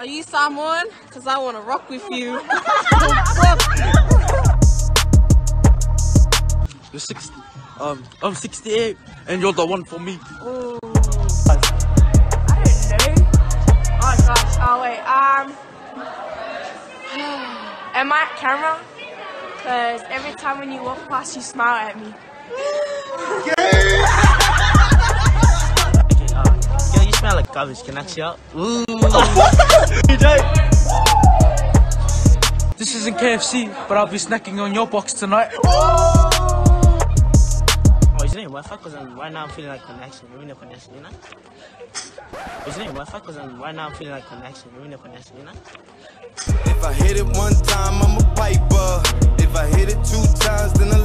Are you Samoan? Cause I wanna rock with you. You're 60. I'm 68, and you're the one for me. Ooh. I don't know. Oh gosh. Oh wait. Am I at camera? Cause every time when you walk past, you smile at me. Yo, you smell like garbage. Can I see out? Ooh. This isn't KFC, but I'll be snacking on your box tonight. Oh, isn't it Wi-Fi? Cause right now I'm feeling like connection. You're in a connection, you know? Isn't it Wi-Fi? Cause right now I'm feeling like connection. You're in a connection, you know? If I hit it one time, I'm a piper. If I hit it two times, then